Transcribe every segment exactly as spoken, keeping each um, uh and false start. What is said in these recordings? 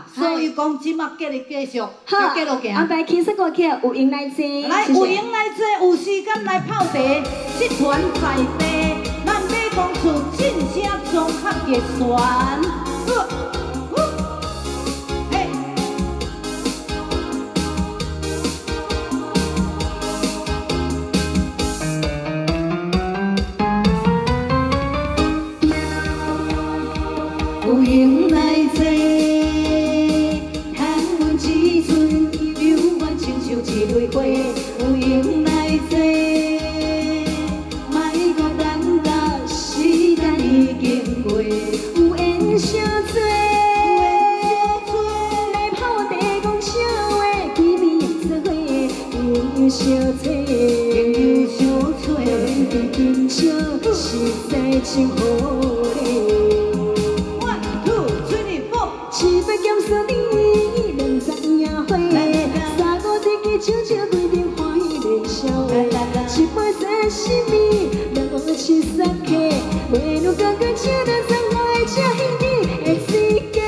所以讲即马继日继续， 好， 继续行。 安排轻松歌曲，有闲来坐。 来，有闲来坐，有时间来泡茶，集团在地，咱要讲出正声综合乐团。嘿。有闲来坐，谈阮只阵幽怨亲像一蕊花。有闲来坐，莫搁等到时间已经过。有缘相做，来泡茶讲笑话，见面做伙，朋友相找，朋友相找，今宵实在真好嘞。七八减三年，两十年花，三五日记，悄悄规定欢喜连笑话。七八三十米，两七三客，袂如刚刚笑得上来，这兄弟的世界。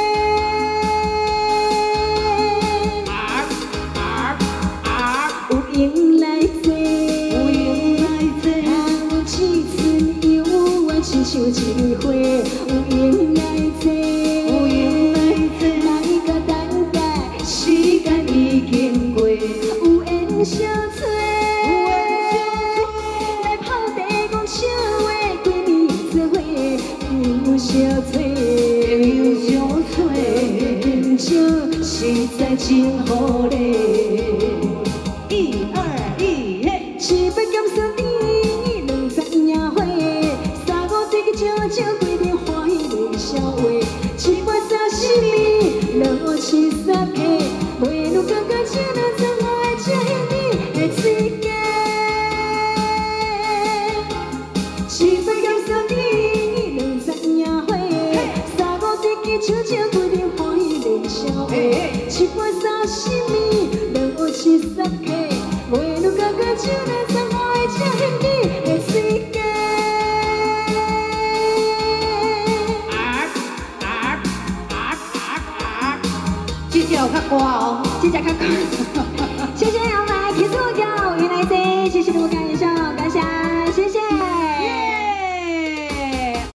有闲来坐，有闲来坐，谈阮青春幽怨，亲像一蕊花。有闲来坐。相找，来泡茶讲笑话，见面做伙，朋友相找，朋友相找，今宵实在真好嘞。一二一，嘿！七八减三年，两十年花，三五日悄悄规定欢喜连笑话。七八三十年，两七三客，袂如刚刚笑得上来，这兄弟。七八减三年，两十年花，三五日记悄悄规定欢喜连笑话。七八三十年，两七三客，袂如刚刚笑得上来，这兄弟的世界。这只有较歌哦，这只较歌。